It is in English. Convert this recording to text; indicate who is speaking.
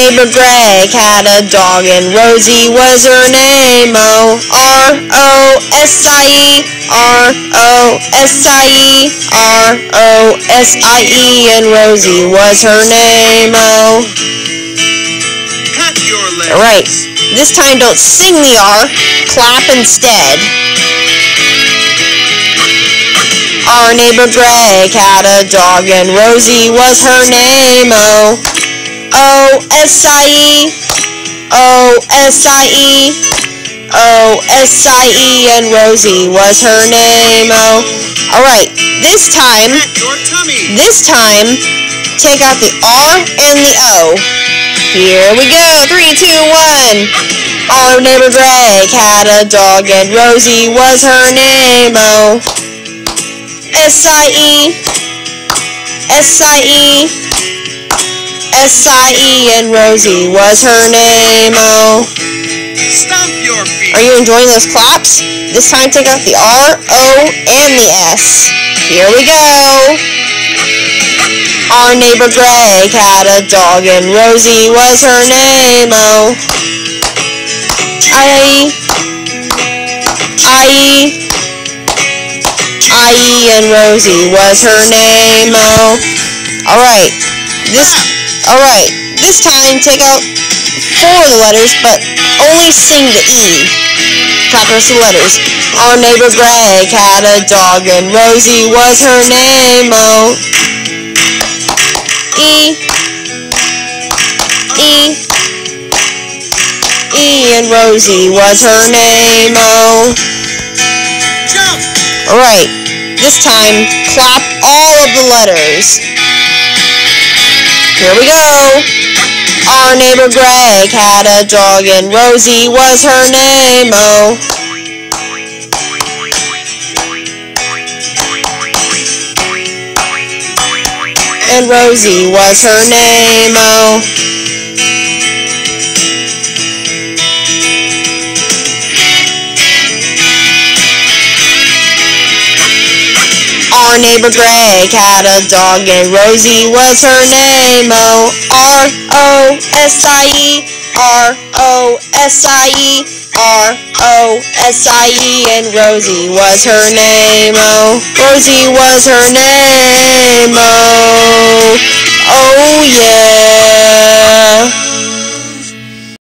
Speaker 1: neighbor Greg had a dog and Rosie was her name. Oh, R-O-S-I-E, R-O-S-I-E, R-O-S-I-E, and Rosie was her name. Oh. Alright, this time don't sing the R, clap instead. Our neighbor Greg had a dog and Rosie was her name. Oh, O-S-I-E, O-S-I-E, O-S-I-E, and Rosie was her name. Oh, alright, this time, take out the R and the O. Here we go, 3, 2, 1. Our neighbor Greg had a dog and Rosie was her name. Oh, S-I-E, S-I-E, S-I-E, and Rosie was her name. Oh.
Speaker 2: Stomp your feet.
Speaker 1: Are you enjoying those claps? This time take out the R, O, and the S. Here we go. Our neighbor Greg had a dog and Rosie was her name. Oh. I-E, I-E, I-E, and Rosie was her name. Oh. Alright, this time take out 4 of the letters, but only sing the E. Clap the rest of the letters. Our neighbor Greg had a dog and Rosie was her name. Oh. E, E, E, and Rosie was her name. Oh. Alright, this time clap all of the letters. Here we go. Our neighbor Greg had a dog and Rosie was her name. Oh. And Rosie was her name. Oh. Our neighbor Greg had a dog and Rosie was her name. Oh, R-O-S-I-E, R-O-S-I-E, R-O-S-I-E, and Rosie was her name. Oh, Rosie was her name. Oh, oh yeah.